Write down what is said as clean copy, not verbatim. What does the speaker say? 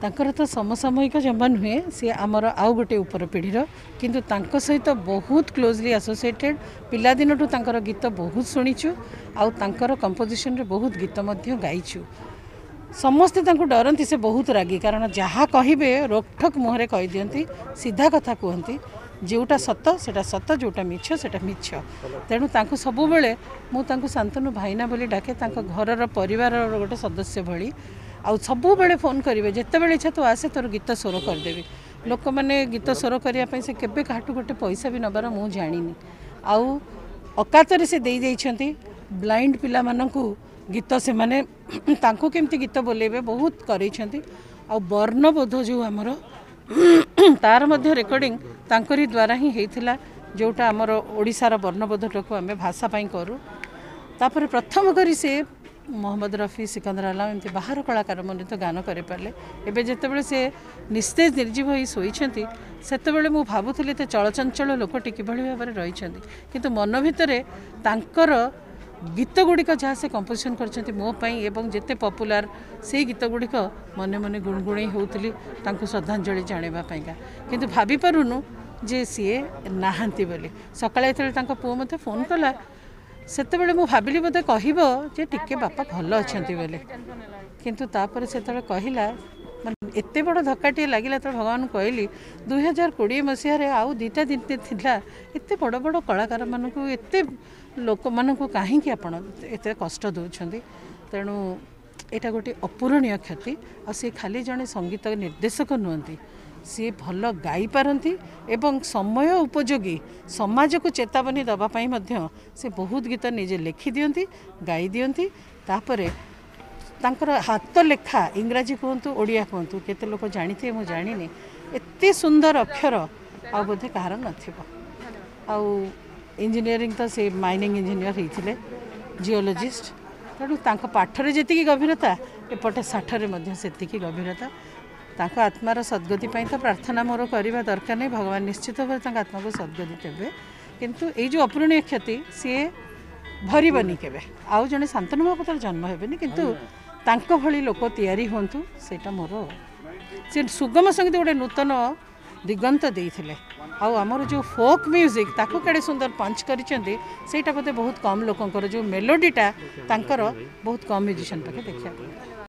तांकर तो समसामयिक जमा नुहे सी आमर आउ गोटे उपर पीढ़ीर किंतु तांको सहित बहुत क्लोजली एसोसिएटेड पिलादिन तांकर गीत बहुत शुणीचु आउ तांकर कंपोजिशन रे बहुत गीत मध्य गाइचु समस्ते तांको डरती से बहुत रागी कारण जहाँ कहे रोकठोक मुहरे कही दियंती सीधा कथा कहती जोटा सत सेटा सत जोटा मिछ सेटा मिछ तेणु तांको सबु बेले मु तांको शांतनु भाईना बोली डाके तांको घरर परिवार गोटे सदस्य भली आउ सबु बेले फोन करेंगे जिते बड़े इच्छा तू आसे तोर गीत स्वर करदेवी लोक मैंने गीत स्वर करने से केबे काटू गोटे पैसा भी नबार मु जानी आउ अकातरे से दे देइछंती ब्लाइंड पिला मानकू गीत से माने तांको केमती गीत बोलेबे बहुत करेइछंती आउ वर्णबोध जो हमर तार मध्य रेकर्डिंग तांकरी द्वारा ही हेइथिला जोटा हमर ओडिसार वर्णबोधक आम भाषा पाई करूँ तापर प्रथम करी से मोहम्मद रफी सिकंदर आलम एमती बाहर कलाकार मन तो गान करें एवं जितेबाला से निस्तेज निर्जीव हो शोती से मु भावुली तो चलचंचल लोकटी कि भाव में रही किंतु मन भितर तांकर गीत गुड़िक जहाँ से कंपोजिशन कर मोपाई एवं जिते पपुलार से गीत गुड़िक मन मन गुणगुणई होती श्रद्धांजलि जानापा किंतु भाभी पारुनु जे सीए नाहांती बोली सकाଳେ ଯେତେବେଳେ पुओ मते फोन कला सेतेबेले मु भाबिली बोधे कहबो जे टिके बापा भल अछंती बोले किंतु तापर सेतेबेले कहिला माने एते बड़ धक्काटी लागिला तो भगवान कहली 2020 मसीह रे आउ दुईटा दिन थिला एते बड़ बड़ कलाकार मानकू एते लोक मानकू काहे कि आपण एते कष्ट दउछंती तेणु एटा गोटे अपूरणीय क्षति आ से खाली जने संगीत निर्देशक नुहंती सी भल गाई पारती एवं समय उपयोगी समाज को चेतावनी दवापाई मध्य से बहुत गीत निजे लिखि दियंती गाई दियंती तापरे तांकर हाथ लेखा इंग्राजी कहतु ओडिया कहतु केते लोक जानी मु जानी एते सुंदर अक्षर आ बोधे कहार नथिबो इंजीनियरिंग तो से माइनिंग इंजीनियर होते जियोलॉजिस्ट तेणु तांको पाठरे जेतिकी गभीरता एपटे साठरे मध्य सेतिकी गभीरता तांको आत्मार सद्गति तो प्रार्थना मोर करवा दरकार नहीं भगवान निश्चित भाव आत्मा को सद्गति देवे किंतु ये जो अपूरणीय क्षति सी भरबनी के आउ जड़े शांतनु महापात्र जन्म हेबेनी किंतु तांको भली लोक तैयारी होंतु सेटा मोर से सुगम संगीत गोटे नूतन दिगंत देइथिले आमर जो फोक म्यूजिक ताको केड़े सुंदर पंच करिसेंती सेटा बोधे बहुत कम लोकंकर जो मेलोडीटा तांकर बहुत कम म्यूजिशियन पाखे देखा।